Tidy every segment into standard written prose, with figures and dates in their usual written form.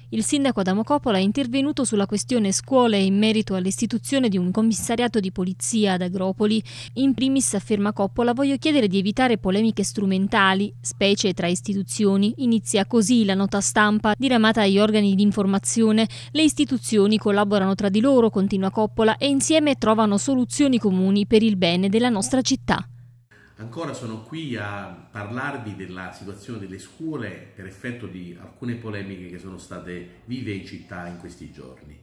Il sindaco Adamo Coppola è intervenuto sulla questione scuole in merito all'istituzione di un commissariato di polizia ad Agropoli. In primis, afferma Coppola, voglio chiedere di evitare polemiche strumentali, specie tra istituzioni. Inizia così la nota stampa diramata agli organi di informazione. Le istituzioni collaborano tra di loro, continua Coppola, e insieme trovano soluzioni comuni per il bene della nostra città. Ancora sono qui a parlarvi della situazione delle scuole per effetto di alcune polemiche che sono state vive in città in questi giorni.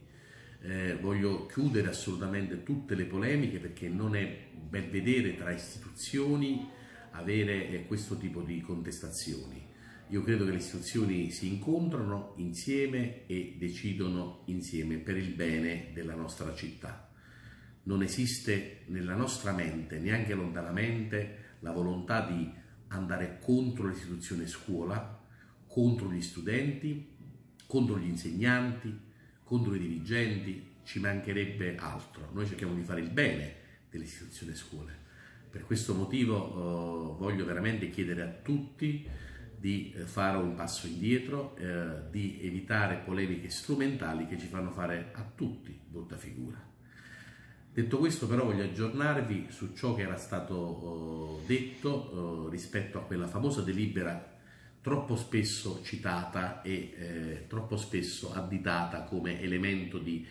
Voglio chiudere assolutamente tutte le polemiche perché non è bel vedere tra istituzioni avere questo tipo di contestazioni. Io credo che le istituzioni si incontrano insieme e decidono insieme per il bene della nostra città. Non esiste nella nostra mente, neanche lontanamente, la volontà di andare contro l'istituzione scuola, contro gli studenti, contro gli insegnanti, contro i dirigenti, ci mancherebbe altro. Noi cerchiamo di fare il bene dell'istituzione scuole. Per questo motivo voglio veramente chiedere a tutti di fare un passo indietro, di evitare polemiche strumentali che ci fanno fare a tutti brutta figura. Detto questo, però, voglio aggiornarvi su ciò che era stato detto rispetto a quella famosa delibera troppo spesso citata e troppo spesso additata come elemento di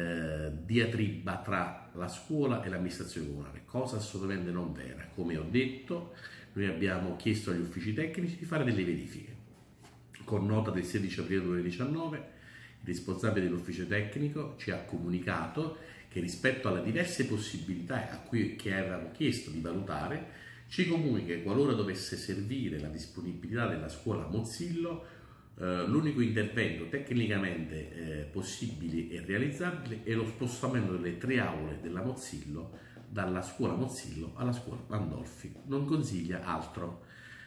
diatriba tra la scuola e l'amministrazione comunale, cosa assolutamente non vera. Come ho detto, noi abbiamo chiesto agli uffici tecnici di fare delle verifiche. Con nota del 16 aprile 2019, il responsabile dell'ufficio tecnico ci ha comunicato che rispetto alle diverse possibilità che avevamo chiesto di valutare, ci comunica che qualora dovesse servire la disponibilità della scuola Mozzillo, l'unico intervento tecnicamente possibile e realizzabile è lo spostamento delle 3 aule della Mozzillo dalla scuola Mozzillo alla scuola Landolfi. Non consiglia altro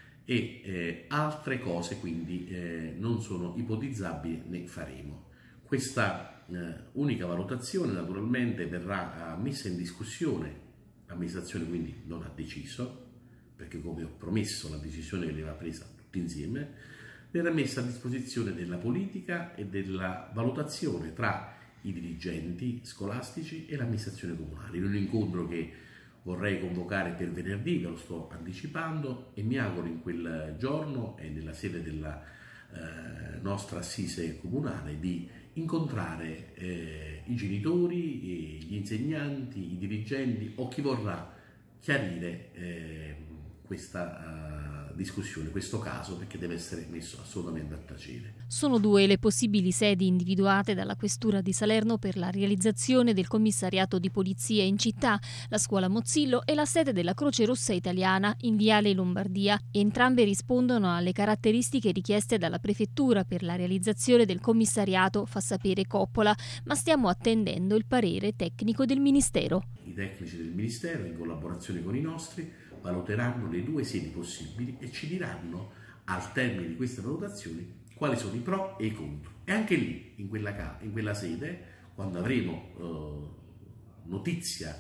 e altre cose quindi non sono ipotizzabili né faremo. Questa unica valutazione naturalmente verrà messa in discussione, l'amministrazione quindi non ha deciso, perché come ho promesso la decisione veniva presa tutti insieme, verrà messa a disposizione della politica e della valutazione tra i dirigenti scolastici e l'amministrazione comunale, in un incontro che vorrei convocare per venerdì, ve lo sto anticipando, e mi auguro in quel giorno e nella sede della nostra assise comunale di incontrare i genitori, gli insegnanti, i dirigenti o chi vorrà chiarire questa discussione, questo caso, perché deve essere messo assolutamente a tacere. Sono 2 le possibili sedi individuate dalla Questura di Salerno per la realizzazione del commissariato di polizia in città, la scuola Mozzillo e la sede della Croce Rossa Italiana in Viale Lombardia. Entrambe rispondono alle caratteristiche richieste dalla Prefettura per la realizzazione del commissariato, fa sapere Coppola, ma stiamo attendendo il parere tecnico del Ministero. I tecnici del Ministero, in collaborazione con i nostri, valuteranno le 2 sedi possibili e ci diranno al termine di queste valutazioni quali sono i pro e i contro. E anche lì, in quella sede, quando avremo notizia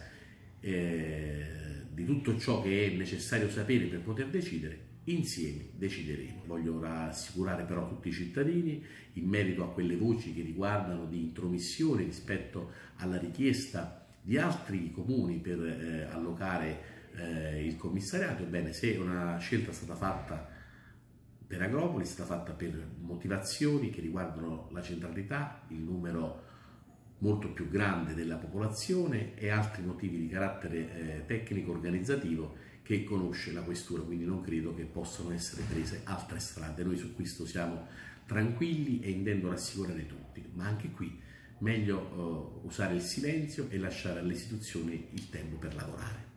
di tutto ciò che è necessario sapere per poter decidere, insieme decideremo. Voglio rassicurare però tutti i cittadini in merito a quelle voci che riguardano di intromissione rispetto alla richiesta di altri comuni per allocare il commissariato. Ebbene, se una scelta è stata fatta per Agropoli, è stata fatta per motivazioni che riguardano la centralità, il numero molto più grande della popolazione e altri motivi di carattere tecnico-organizzativo che conosce la Questura, quindi non credo che possano essere prese altre strade. Noi su questo siamo tranquilli e intendo rassicurare tutti, ma anche qui meglio usare il silenzio e lasciare alle istituzioni il tempo per lavorare.